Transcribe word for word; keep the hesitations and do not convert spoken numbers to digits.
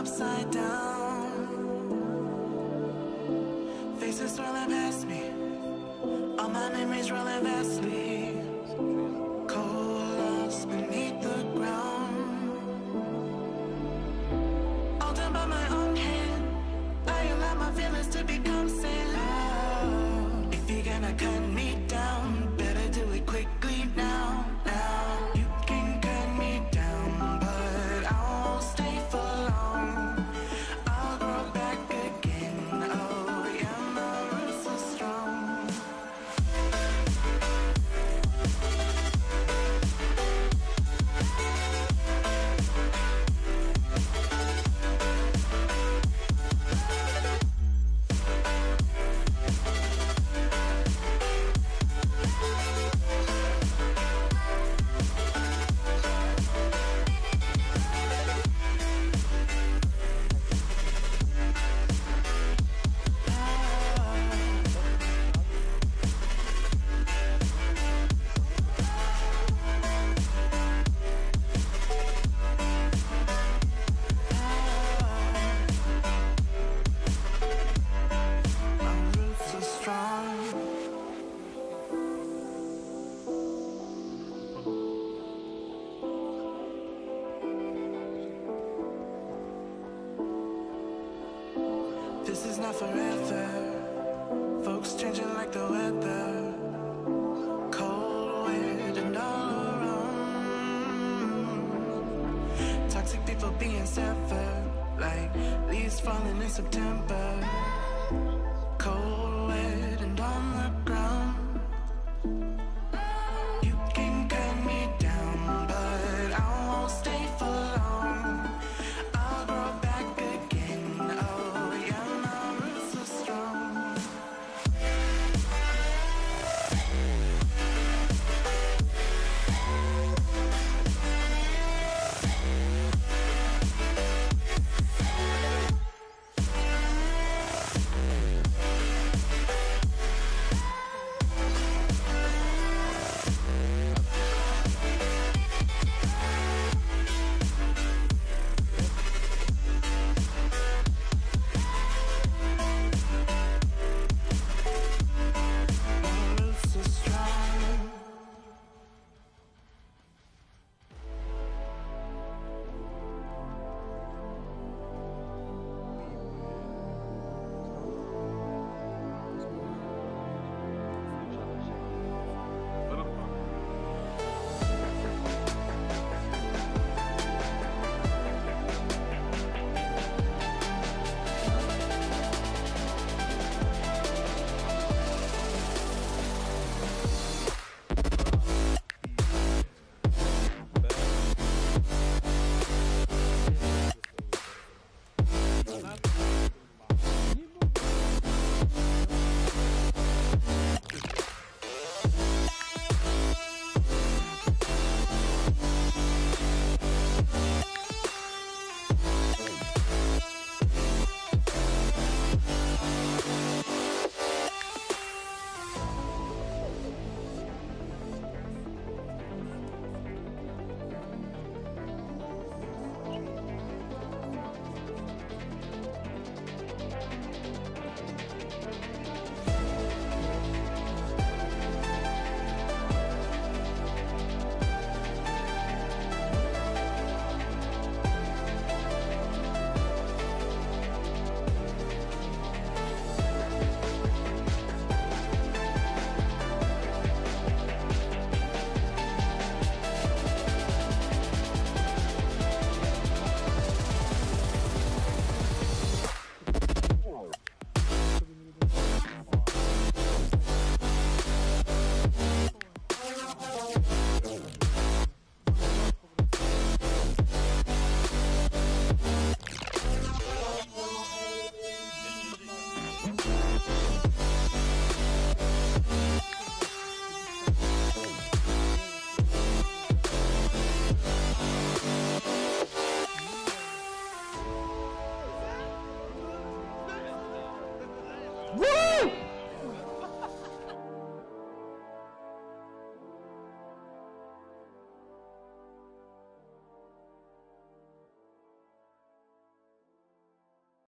upside down. Faces swirling past me, all my memories rolling vastly. Coalesce beneath the ground. All done by my own hand, I allow my feelings to become sand. Oh, if you're gonna cut me down, better do it quickly now, now. You can cut me down, but I won't stay for long. I'll grow back again, oh yeah, my roots are strong. This is not forever. Folks changing like the weather. Cold wind and all around. Toxic people being severed, like leaves falling in September.